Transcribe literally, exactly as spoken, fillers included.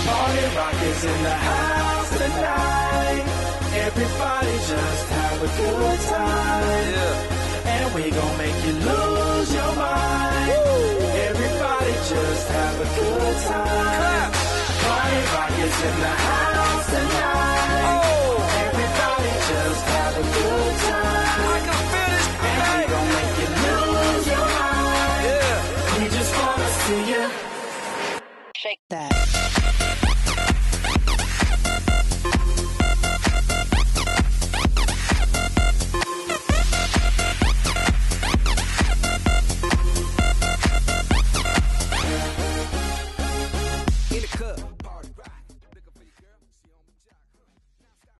Party Rock is in the house tonight. Everybody just have a good time. Yeah. And we gon' make you lose your mind. Woo. Everybody just have a good time. Clap. Party Rock is in the house tonight. Oh. Everybody just have a good time. I can feel this tonight. And we gon' make you lose your mind. Yeah. We just wanna see you shake that. In the club, party.